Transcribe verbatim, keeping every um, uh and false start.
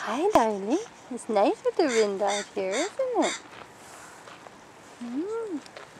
Hi, darling. It's nice with the wind out here, isn't it? Mm.